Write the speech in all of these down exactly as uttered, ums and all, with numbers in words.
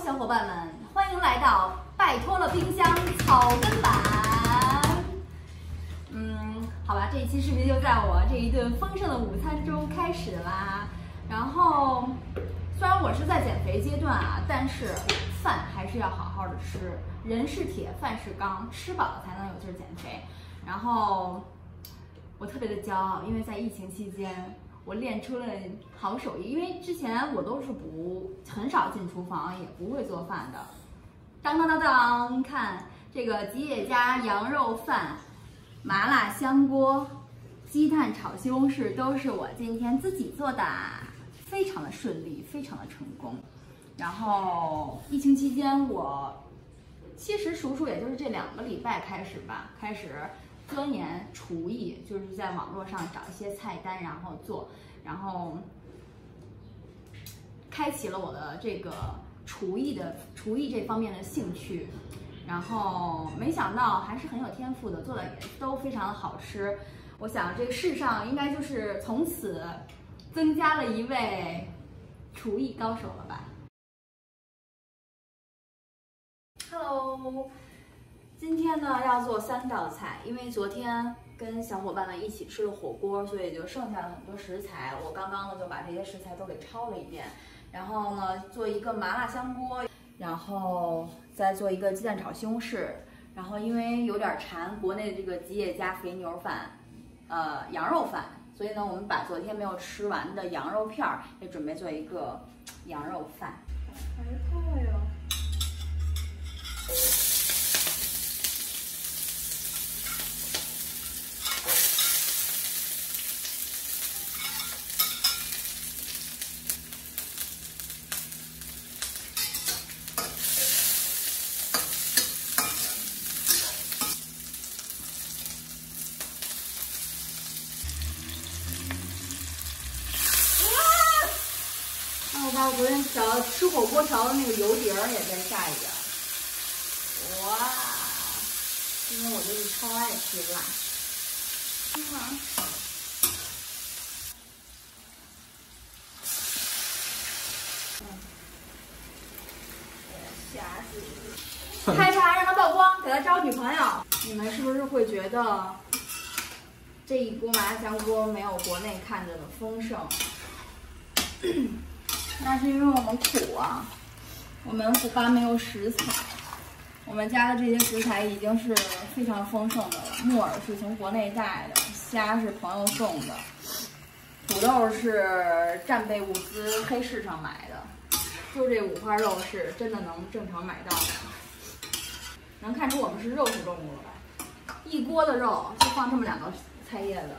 小伙伴们，欢迎来到拜托了冰箱草根版。嗯，好吧，这一期视频就在我这一顿丰盛的午餐中开始啦。然后，虽然我是在减肥阶段啊，但是饭还是要好好的吃。人是铁，饭是钢，吃饱了才能有劲儿减肥。然后，我特别的骄傲，因为在疫情期间。 我练出了好手艺，因为之前我都是不很少进厨房，也不会做饭的。当当当当，看这个吉野家羊肉饭、麻辣香锅、鸡蛋炒西红柿，都是我今天自己做的，非常的顺利，非常的成功。然后疫情期间，我其实数数也就是这两个礼拜开始吧，开始。 钻研厨艺，就是在网络上找一些菜单，然后做，然后开启了我的这个厨艺的厨艺这方面的兴趣。然后没想到还是很有天赋的，做的也都非常的好吃。我想这个世上应该就是从此增加了一位厨艺高手了吧 ？Hello。 今天呢要做三道菜，因为昨天跟小伙伴们一起吃了火锅，所以就剩下了很多食材。我刚刚呢就把这些食材都给焯了一遍，然后呢做一个麻辣香锅，然后再做一个鸡蛋炒西红柿。然后因为有点馋国内的这个吉野家肥牛饭，呃羊肉饭，所以呢我们把昨天没有吃完的羊肉片儿也准备做一个羊肉饭。还泡呀。 我把我昨天调吃火锅调的那个油碟儿也再下一点。哇！因为我就是超爱吃辣。嗯、虾子，开叉让它曝光，给他招女朋友。你们是不是会觉得这一锅麻辣香锅没有国内看着的丰盛？那是因为我们苦啊，我们虎爸没有食材，我们家的这些食材已经是非常丰盛的了。木耳是从国内带的，虾是朋友送的，土豆是战备物资黑市上买的，就这五花肉是真的能正常买到的。能看出我们是肉食动物了吧？一锅的肉就放这么两个菜叶子。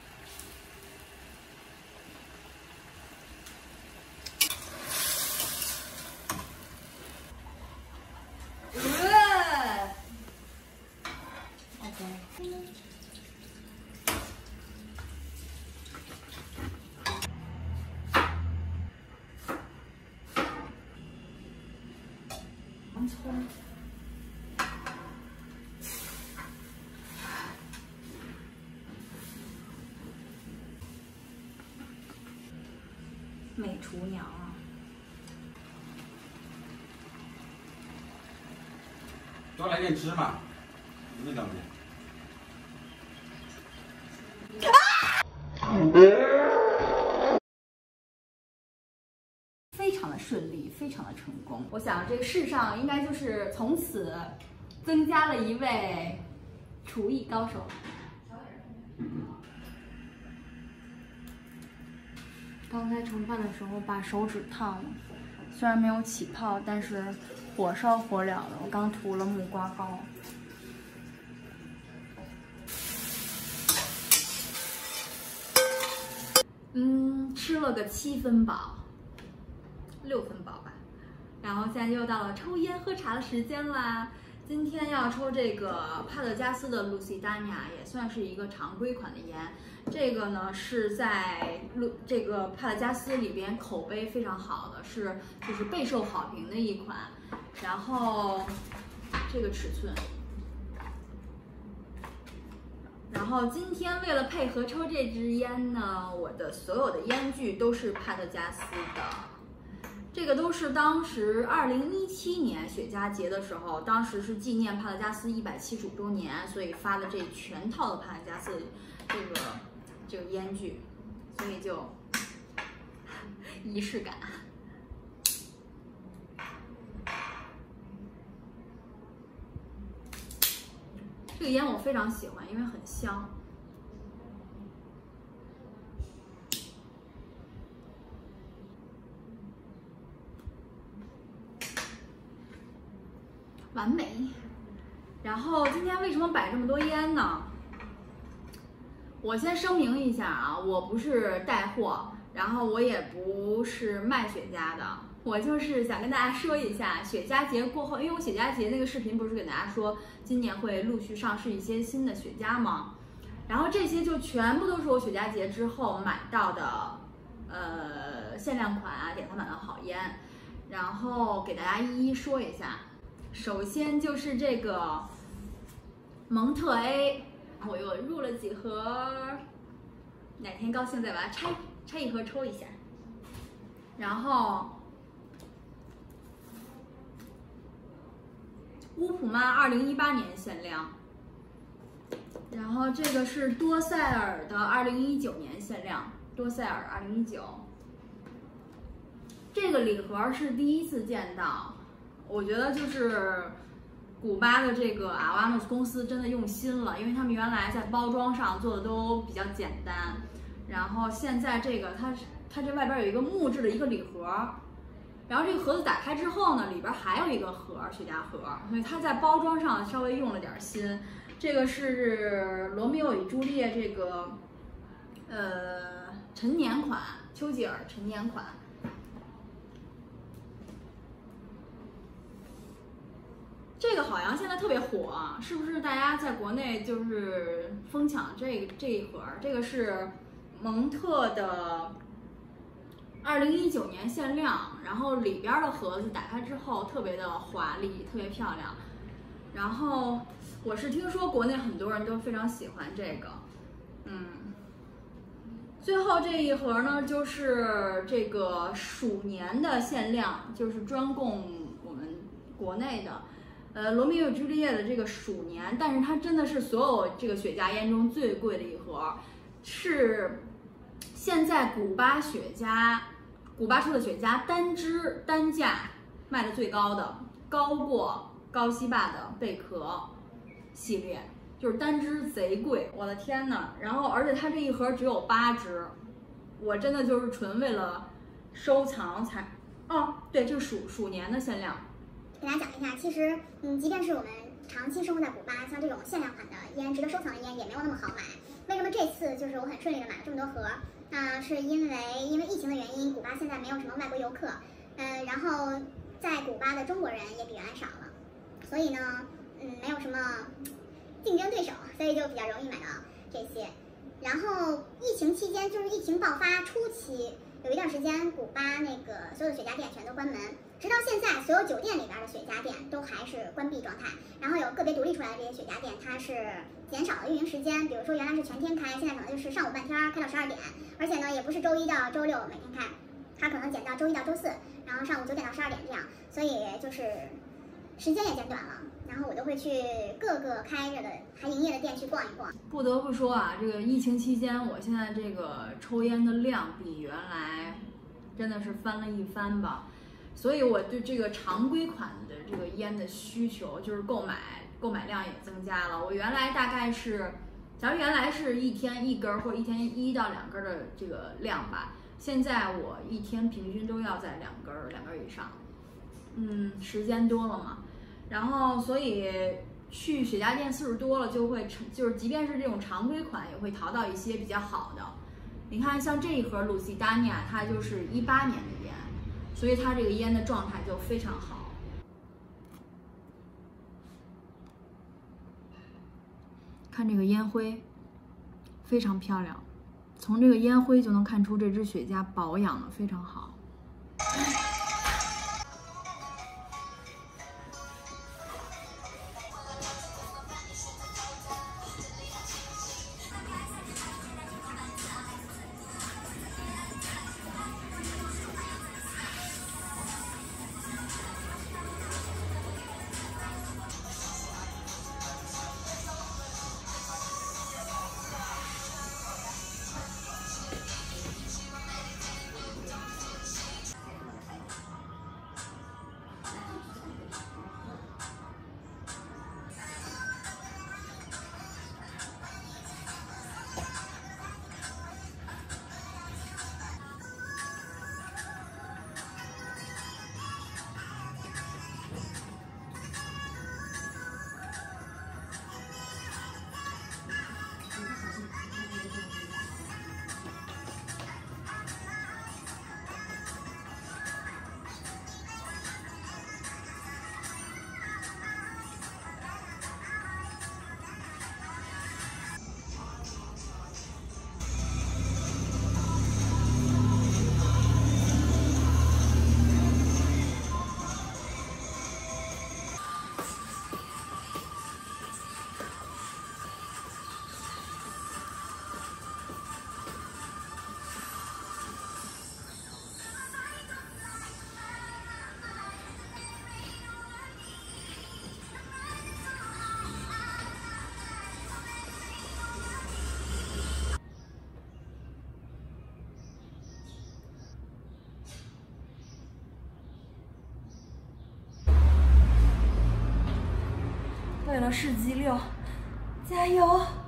洋葱，美厨娘啊！ 多来点芝麻，那两边。 非常的顺利，非常的成功。我想这个世上应该就是从此增加了一位厨艺高手。刚才盛饭的时候把手指烫了，虽然没有起泡，但是火烧火燎的。我刚涂了木瓜膏。 嗯，吃了个七分饱，六分饱吧。然后现在又到了抽烟喝茶的时间啦。今天要抽这个帕特加斯的露西丹尼亚，也算是一个常规款的烟。这个呢是在露这个帕特加斯里边口碑非常好的，是就是备受好评的一款。然后这个尺寸。 然后今天为了配合抽这支烟呢，我的所有的烟具都是帕特加斯的。 这个都是当时二零一七年雪茄节的时候，当时是纪念帕特加斯一百七十五周年，所以发的这全套的帕特加斯这个这个烟具，所以就仪式感。这个烟我非常喜欢，因为很香。完美。然后今天为什么摆这么多烟呢？我先声明一下啊，我不是带货，然后我也不是卖雪茄的，我就是想跟大家说一下，雪茄节过后，因为我雪茄节那个视频不是给大家说今年会陆续上市一些新的雪茄吗？然后这些就全部都是我雪茄节之后买到的，呃，限量款啊，典藏版的好烟，然后给大家一一说一下。首先就是这个蒙特 A， 我又入了几盒，哪天高兴再把它拆拆一盒抽一下。然后乌普曼二零一八年限量，然后这个是多塞尔的二零一九年限量，多塞尔二零一九。这个礼盒是第一次见到。我觉得就是古巴的这个阿瓦诺斯公司真的用心了，因为他们原来在包装上做的都比较简单，然后现在这个它它这外边有一个木质的一个礼盒，然后这个盒子打开之后呢，里边还有一个盒雪茄盒，所以它在包装上稍微用了点心。这个是罗密欧与朱丽叶这个呃陈年款，丘吉尔陈年款。这个好像现在特别火啊，是不是？大家在国内就是疯抢这个这一盒，这个是蒙特的二零一九年限量，然后里边的盒子打开之后特别的华丽，特别漂亮。然后我是听说国内很多人都非常喜欢这个，嗯。最后这一盒呢，就是这个鼠年的限量，就是专供我们国内的。呃，罗密欧与朱丽叶的这个鼠年，但是它真的是所有这个雪茄烟中最贵的一盒，是现在古巴雪茄，古巴出的雪茄单支单价卖的最高的，高过高西坝的贝壳系列，就是单支贼贵，我的天呐！然后而且它这一盒只有八支，我真的就是纯为了收藏才，哦，对，这是鼠鼠年的限量。 给大家讲一下，其实，嗯，即便是我们长期生活在古巴，像这种限量款的烟，值得收藏的烟也没有那么好买。为什么这次就是我很顺利的买了这么多盒？那、呃、是因为因为疫情的原因，古巴现在没有什么外国游客，嗯、呃，然后在古巴的中国人也比原来少了，所以呢，嗯，没有什么竞争对手，所以就比较容易买到这些。然后疫情期间，就是疫情爆发初期，有一段时间，古巴那个所有的雪茄店全都关门。直到现在，所有酒店里边的雪茄店都还是关闭状态，然后有个别独立出来的这些雪茄店，它是减少了运营时间，比如说原来是全天开，现在可能就是上午半天开到十二点，而且呢也不是周一到周六每天开，它可能减到周一到周四，然后上午九点到十二点这样，所以就是时间也减短了。然后我就会去各个开着的还营业的店去逛一逛。 不得不说啊，这个疫情期间，我现在这个抽烟的量比原来真的是翻了一番吧。所以我对这个常规款的这个烟的需求，就是购买购买量也增加了。我原来大概是，假如原来是一天一根或者一天一到两根的这个量吧，现在我一天平均都要在两根两根以上。嗯，时间多了嘛，然后所以去雪茄店次数多了，就会就是即便是这种常规款，也会淘到一些比较好的。你看，像这一盒鲁西达尼亚，它就是一八年的烟。所以它这个烟的状态就非常好。看这个烟灰，非常漂亮，从这个烟灰就能看出这支雪茄保养的非常好。 为了世纪六，加油！